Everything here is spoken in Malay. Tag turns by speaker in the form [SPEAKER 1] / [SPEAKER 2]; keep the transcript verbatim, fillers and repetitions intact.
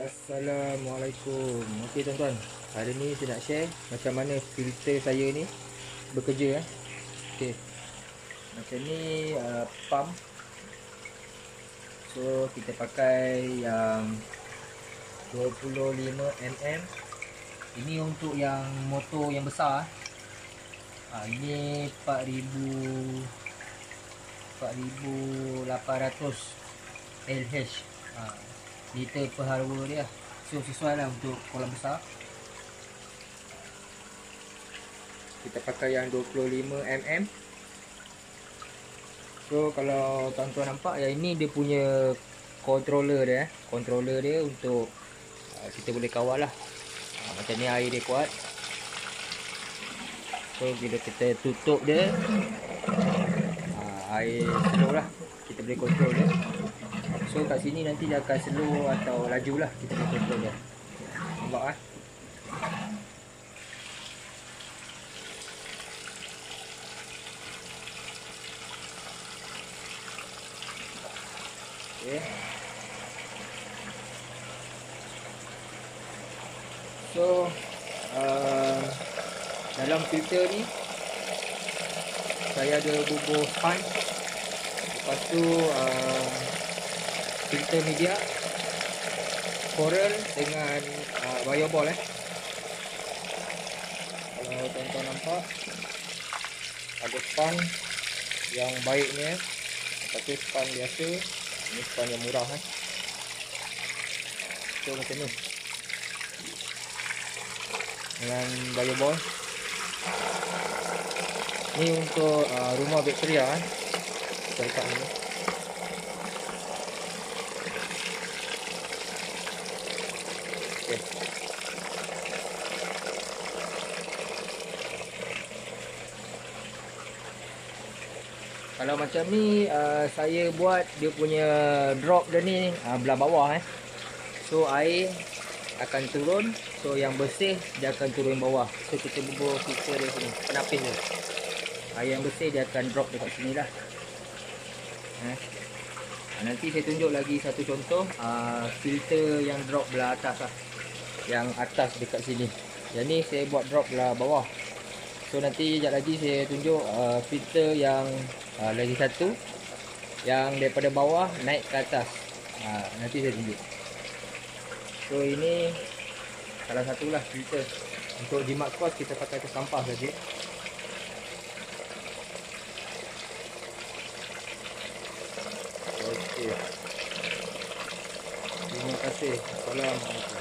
[SPEAKER 1] Assalamualaikum. Okey tuan-tuan, hari ni saya nak share macam mana filter saya ni bekerja eh. Okey. Macam ni uh, pump. So kita pakai yang dua puluh lima milimeter. Ini untuk yang motor yang besar. Ha, ini empat ribu lapan ratus L H. Ha, liter per hour dia. So sesuai lah untuk kolam besar. Kita pakai yang dua puluh lima milimeter. So kalau tuan-tuan nampak, yang ini dia punya controller dia eh. Controller dia untuk uh, kita boleh kawal lah. uh, Macam ni air dia kuat. So bila kita tutup dia, uh, air slow lah, kita boleh control dia. So kat sini nanti dia akan slow atau laju lah, kita boleh control dia. Nampak kan? Okay. So uh, dalam filter ni saya ada bubuh sponge. Lepas tu uh, filter media, coral dengan uh, bioball eh. Kalau tuan-tuan nampak, ada sponge yang baiknya. Lepas tu sponge biasa. Ini sponge yang murah eh. So macam ni dengan bioball. Ni untuk uh, rumah bakteria eh. Kita letak ni. Okay. Kalau macam ni uh, saya buat dia punya drop dia ni uh, belah bawah eh. So air akan turun. So yang bersih dia akan turun bawah. So kita bubuh filter dia sini, penapis dia. Air yang bersih dia akan drop dekat sini lah eh. Nanti saya tunjuk lagi satu contoh uh, filter yang drop belah atas lah. Yang atas dekat sini. Yang ni saya buat drop belah bawah. So nanti sekejap lagi saya tunjuk uh, filter yang uh, lagi satu, yang daripada bawah naik ke atas. uh, Nanti saya tunjuk. So ini salah satulah filter. Untuk jimat kuas kita pakai ke sampah saja. Okey. Terima kasih. Assalamualaikum.